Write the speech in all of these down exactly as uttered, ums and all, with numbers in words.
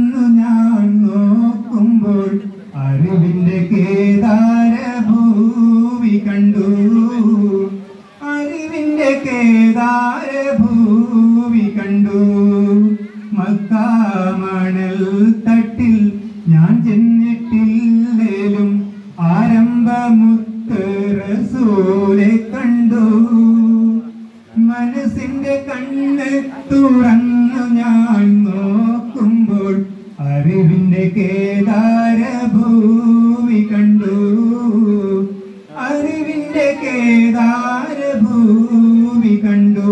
ഞാൻ നോക്കുമ്പോൾ അറിവിന്റെ കേദാര ഭൂവി കണ്ടു അറിവിന്റെ കേദാര ഭൂവി കണ്ടു മക്കാമണൽ തട്ടിൽ ഞാൻ ചെന്നിട്ടില്ലേലും ആരംഭമുത്ത് റസൂലെ കണ്ടു മനസ്സിന്റെ കണ്ണ് തുറന്നു ഞാൻ നോക്കുമ്പോൾ അറിവിന്റെ കേദാര ഭൂവി കണ്ടു അറിവിന്റെ കേദാര ഭൂവി കണ്ടു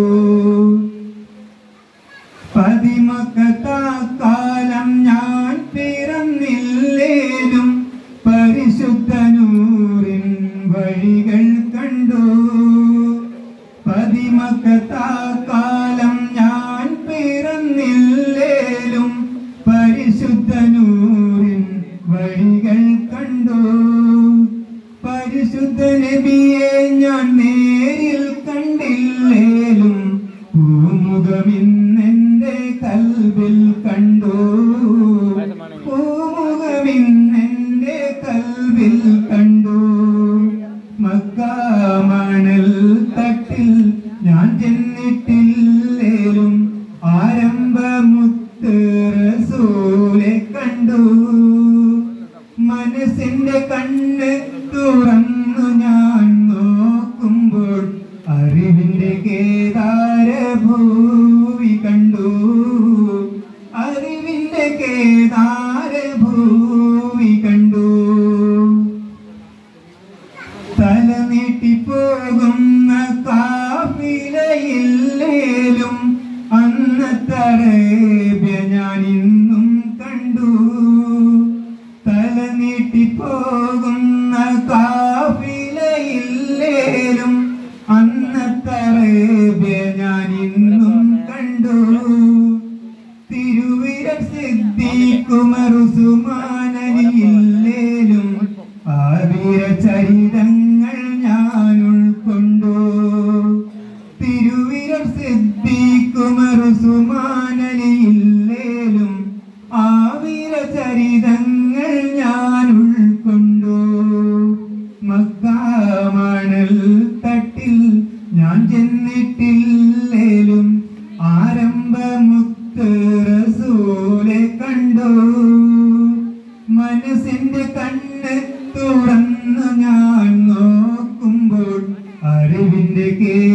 പതിമക്കത്താക്കാലം ഞാൻ പിറന്നില്ലേലും പരിശുദ്ധ നൂറിൻ വഴികൾ കണ്ടു പതിമക്കത്താക്കാലം ഞാൻ പിറന്നില്ലേലും പരിശുദ്ധ നൂറിൻ വഴികൾ കണ്ടു പരിശുദ്ധ നബിയെ ഞാൻ നേരിൽ കണ്ടില്ലേലും പൂമുഖമിന്നെന്റെ കൽബിൽ കണ്ടു പൂമുഖമിന്നെന്റെ കൽബിൽ കണ്ടു മക്കാമണൽ തട്ടിൽ ഞാൻ ചെന്നിട്ടില്ലേലും ആരംഭമുത്ത് റസൂലെ കണ്ടു മനസ്സിന്റെ കണ്ണ് തുറന്നു ഞാൻ നോക്കുമ്പോൾ അറിവിന്റെ കേദാര ഭൂവി കണ്ടു അറിവിന്റെ കേദാര ഭൂവി കണ്ടു തല നീട്ടിപ്പോകുന്ന കാഫിലയില്ലേലും അന്നത്തെ അറേബ്യ ഞാൻ ഇന്നും കണ്ടു തല നീട്ടിപ്പോകുന്ന കാഫിലയില്ലേലും അന്നത്തെ അറേബ്യ ഞാൻ ഇന്നും കണ്ടു തിരുവിരൽ സിദ്ദീഖുമർ ഉസ്മാനലിയില്ലേലും ആ വീരചരിതങ്ങൾ ഞാൻ ഉൾക്കൊണ്ടു തിരുവിരൽ സിദ്ദീഖുമർ ഉസ്മാനലിയില്ലേലും ആ വീരചരിതങ്ങൾ ഞാൻ ഉൾക്കൊണ്ടു മക്കാമണൽ തട്ടിൽ ഞാൻ ചെന്നിട്ടില്ലേലും ആരംഭമുത്ത് റസൂലെ കണ്ടു മനസ്സിന്റെ കണ്ണ് തുറന്നു ഞാൻ നോക്കുമ്പോൾ അറിവിന്റെ കേ